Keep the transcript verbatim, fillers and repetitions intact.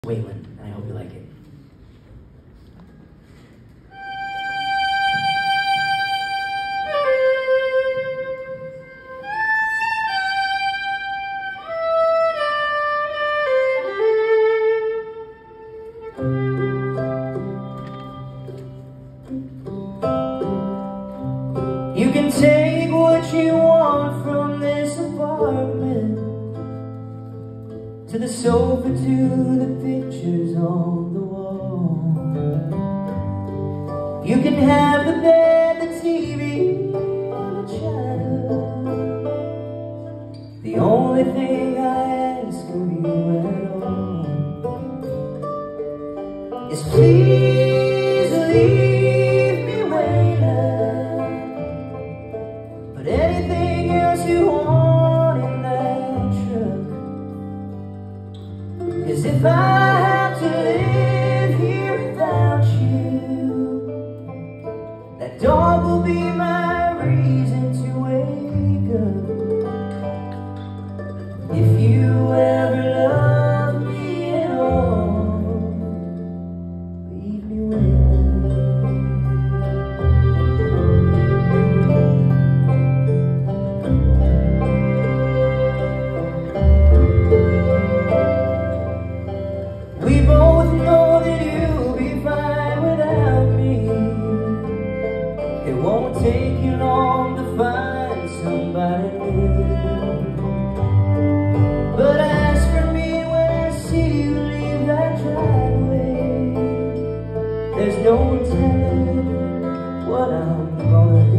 Wailin, and I hope you like it. You can take what you want from this apartment, to the sofa, to the pictures on the wall. You can have the bed, the T V, and the china. The only thing I ask of you at all is please leave me waiting. But anything else you want in that truck, 'cause if I have to live here without you, that dog will be my reason to wake up. If you ever love me at all, leave me waiting. We both know that you'll be fine without me. It won't take you long to find somebody new. But as for me, when I see you leave that driveway, there's no telling what I'm gonna do.